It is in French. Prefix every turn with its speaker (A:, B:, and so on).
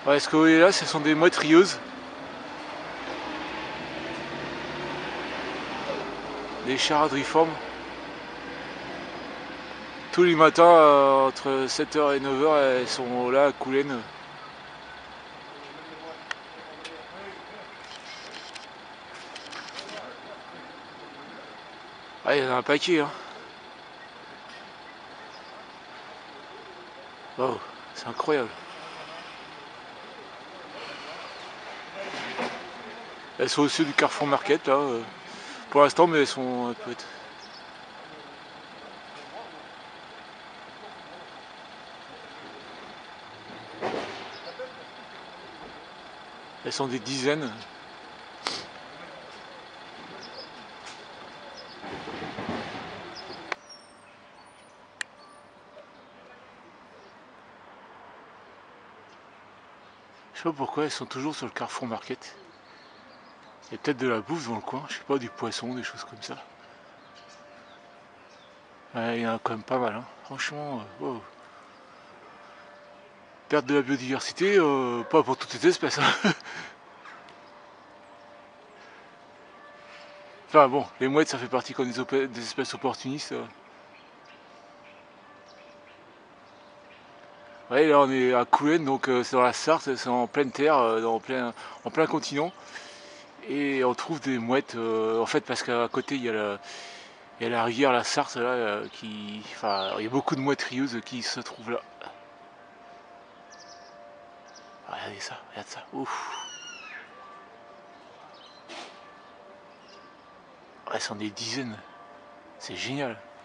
A: Ouais, ce que vous voyez là, ce sont des mouettes rieuses. Des charadriformes. Tous les matins, entre 7h et 9h, elles sont là à Coulennes. Ah, il y en a un paquet, hein. Wow, c'est incroyable. Elles sont au-dessus du Carrefour Market, là, pour l'instant, mais elles sont peut-être. Elles sont des dizaines. Je sais pas pourquoi elles sont toujours sur le Carrefour Market. Il y a peut-être de la bouffe dans le coin, je sais pas, du poisson, des choses comme ça. Ouais, il y en a quand même pas mal, hein. Franchement, wow. Perte de la biodiversité, pas pour toutes les espèces, hein. Enfin bon, les mouettes ça fait partie comme des espèces opportunistes. Ouais, là on est à Coulennes, donc c'est dans la Sarthe, c'est en pleine terre, en plein continent. Et on trouve des mouettes, en fait parce qu'à côté il y a la rivière, la Sarthe, là, enfin, il y a beaucoup de mouettes rieuses qui se trouvent là. Regardez ça, regarde ça, ouf. Elles sont des dizaines, c'est génial.